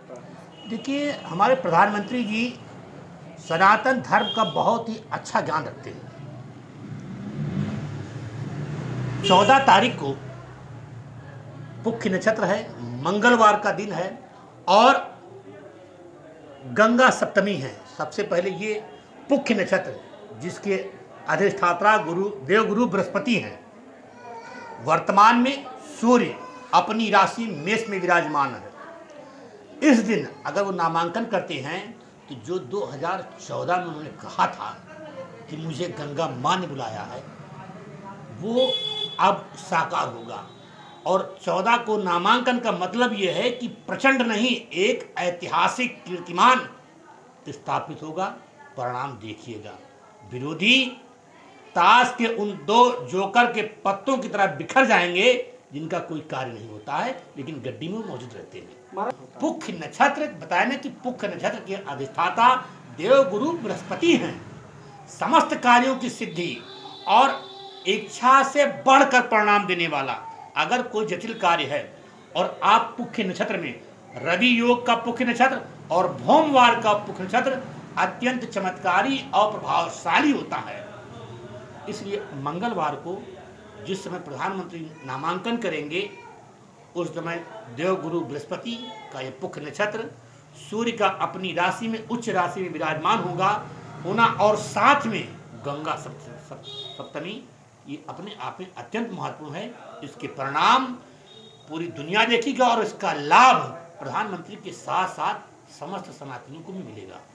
देखिए, हमारे प्रधानमंत्री जी सनातन धर्म का बहुत ही अच्छा ज्ञान रखते हैं। 14 तारीख को पुख्य नक्षत्र है, मंगलवार का दिन है और गंगा सप्तमी है। सबसे पहले ये पुख्य नक्षत्र जिसके अधिष्ठाता देवगुरु बृहस्पति हैं। वर्तमान में सूर्य अपनी राशि मेष में विराजमान है। इस दिन अगर वो नामांकन करते हैं तो जो 2014 में उन्होंने कहा था कि मुझे गंगा माँ ने बुलाया है, वो अब साकार होगा। और 14 को नामांकन का मतलब ये है कि प्रचंड नहीं, एक ऐतिहासिक कीर्तिमान स्थापित होगा। परिणाम देखिएगा, विरोधी ताश के उन दो जोकर के पत्तों की तरह बिखर जाएंगे जिनका कोई कार्य नहीं होता है लेकिन गड्डी में मौजूद रहते हैं। पुख्य नक्षत्र बताया ना कि पुख्य नक्षत्र के अधिष्ठाता देवगुरु बृहस्पति हैं। समस्त कार्यों की सिद्धि और इच्छा से बढ़कर परिणाम देने वाला। अगर कोई जटिल कार्य है और आप पुख्य नक्षत्र में, रवि योग का पुख्य नक्षत्र और भौमवार का पुख्य नक्षत्र अत्यंत चमत्कारी और प्रभावशाली होता है। इसलिए मंगलवार को जिस समय प्रधानमंत्री नामांकन करेंगे उस समय देवगुरु बृहस्पति का ये पुख्य नक्षत्र सूर्य का अपनी राशि में, उच्च राशि में विराजमान होना और साथ में गंगा सप्तमी, ये अपने आप में अत्यंत महत्वपूर्ण है। इसके परिणाम पूरी दुनिया देखेगी और इसका लाभ प्रधानमंत्री के साथ साथ समस्त सनातनियों को भी मिलेगा।